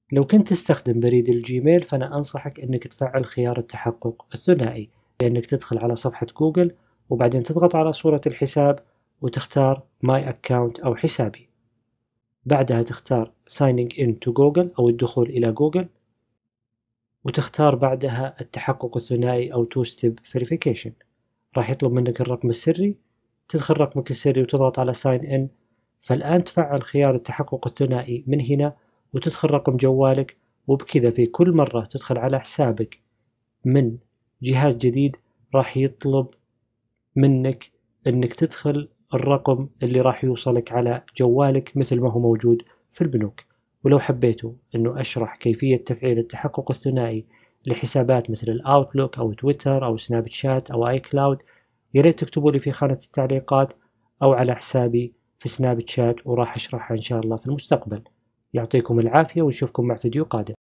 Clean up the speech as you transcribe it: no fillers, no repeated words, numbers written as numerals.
لو كنت تستخدم بريد الجيميل فأنا أنصحك أنك تفعل خيار التحقق الثنائي، لأنك تدخل على صفحة جوجل وبعدين تضغط على صورة الحساب وتختار My Account أو حسابي. بعدها تختار Signing in to Google أو الدخول إلى جوجل، وتختار بعدها التحقق الثنائي أو Two Step Verification. راح يطلب منك الرقم السري، تدخل رقمك السري وتضغط على Sign in. فالآن تفعل خيار التحقق الثنائي من هنا وتدخل رقم جوالك، وبكذا في كل مرة تدخل على حسابك من جهاز جديد راح يطلب منك انك تدخل الرقم اللي راح يوصلك على جوالك مثل ما هو موجود في البنوك. ولو حبيتوا انه اشرح كيفية تفعيل التحقق الثنائي لحسابات مثل الاوتلوك او تويتر او سناب شات او اي كلاود، ياريت تكتبوا لي في خانة التعليقات او على حسابي في سناب شات، وراح اشرحها ان شاء الله في المستقبل. يعطيكم العافية ونشوفكم مع فيديو قادم.